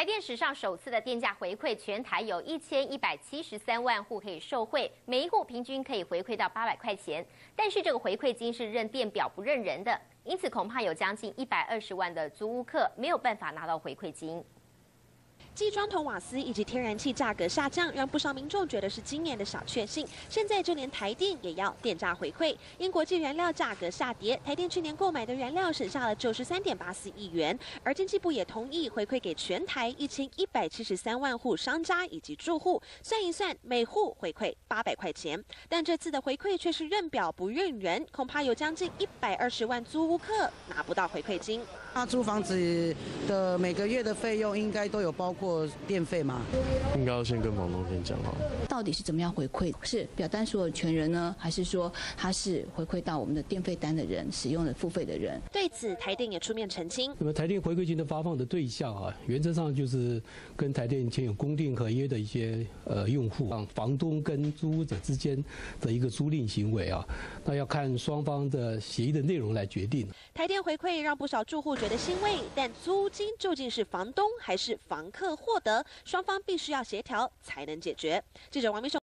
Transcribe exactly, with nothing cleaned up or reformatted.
电史上首次的电价回馈，全台有一千一百七十三万户可以受惠，每一户平均可以回馈到八百块钱。但是这个回馈金是认电表不认人的，因此恐怕有将近一百二十万的租屋客没有办法拿到回馈金。 继砖头、瓦斯以及天然气价格下降，让不少民众觉得是今年的小确幸。现在就连台电也要电价回馈，因国际原料价格下跌，台电去年购买的原料省下了九十三点八四亿元。而经济部也同意回馈给全台一千一百七十三万户商家以及住户，算一算，每户回馈八百块钱。但这次的回馈却是认表不认人，恐怕有将近一百二十万租屋客拿不到回馈金。 那租房子的每个月的费用应该都有包括 电费吗？ 应该要先跟房东先讲好， 到底是怎么样回馈？是表单所有权人呢，还是说他是回馈到我们的电费单的人、使用的付费的人？ 对此，台电也出面澄清。 那么台电回馈金的发放的对象啊，原则上就是跟台电签有公定合约的一些呃用户，房东跟租屋者之间的一个租赁行为啊，那要看双方的协议的内容来决定。 台电回馈让不少住户觉得欣慰，但租金究竟是房东还是房客获得？ 双方必须要协调才能解决。记者王明秀。